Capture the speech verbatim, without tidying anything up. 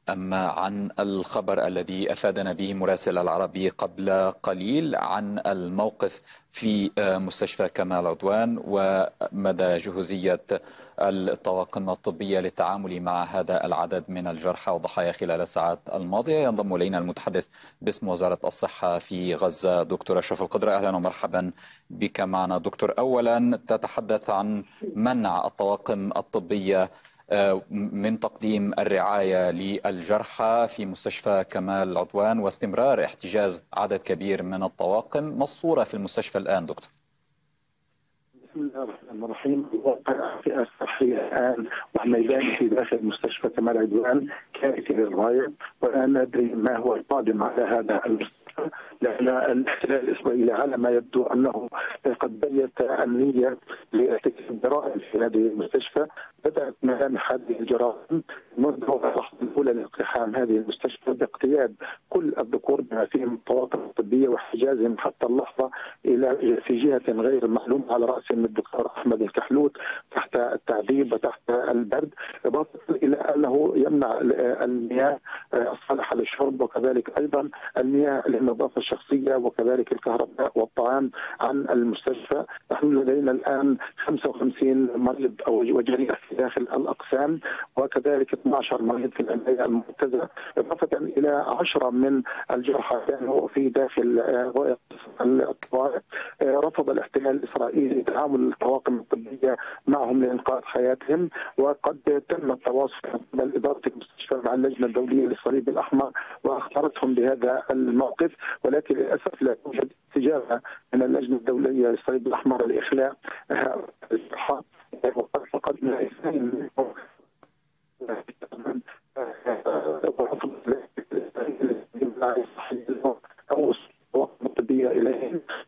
أما عن الخبر الذي أفادنا به مراسل العربي قبل قليل عن الموقف في مستشفى كمال عدوان ومدى جهوزية الطواقم الطبية للتعامل مع هذا العدد من الجرحى والضحايا خلال الساعات الماضية، ينضم إلينا المتحدث باسم وزارة الصحة في غزة دكتور أشرف القدرة. أهلا ومرحبا بك معنا دكتور. أولا تتحدث عن منع الطواقم الطبية من تقديم الرعاية للجرحى في مستشفى كمال عدوان واستمرار احتجاز عدد كبير من الطواقم. ما الصورة في المستشفى الآن دكتور؟ بسم الله الرحمن الرحيم. الواقع في الصحية الآن والميدان في داخل مستشفى كمال عدوان كارثي للغاية، ولا ندري ما هو القادم على هذا المستشفى، لأن الاحتلال الإسرائيلي على ما يبدو أنه قد بيت النية لارتكاب جرائم في هذه المستشفى. بدأت ملامح هذه الجرائم منذ اللحظة الأولى لاقتحام هذه المستشفى باقتياد كل الذكور بما فيهم الطواقم الطبية واحتجازهم حتى اللحظة إلى في جهة غير معلومة على رأسهم الدكتور أحمد الكحلوت تحت التعذيب وتحت البرد، إضافة إلى أنه يمنع المياه الصالحة للشرب وكذلك أيضا المياه للنظافة الشخصية وكذلك الكهرباء والطعام عن المستشفى. نحن لدينا الآن خمسة وخمسين مريض أو وجريح في داخل الأقسام، وكذلك اثني عشر مريض في العناية المركزة، إضافة إلى عشرة من الجرحى كانوا في داخل غرف الطوارئ. رفض الاحتلال الإسرائيلي تعامل الطواقم الطبية معهم لإنقاذ حياتهم، وقد تم التواصل قبل إدارة المستشفى مع اللجنة الدولية للصليب الأحمر وأخبرتهم بهذا الموقف، ولكن للأسف لا توجد استجابة من اللجنة الدولية للصليب الأحمر لإخلاء هؤلاء الجرحى. وقد فقدنا اثنين منهم او الطواقم الطبيه اليهم